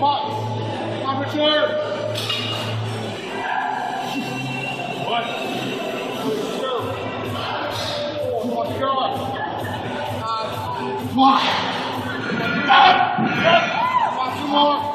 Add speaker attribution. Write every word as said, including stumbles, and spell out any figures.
Speaker 1: Come on, Richard. One. Two. Come on, go. Come on. Come on, two more.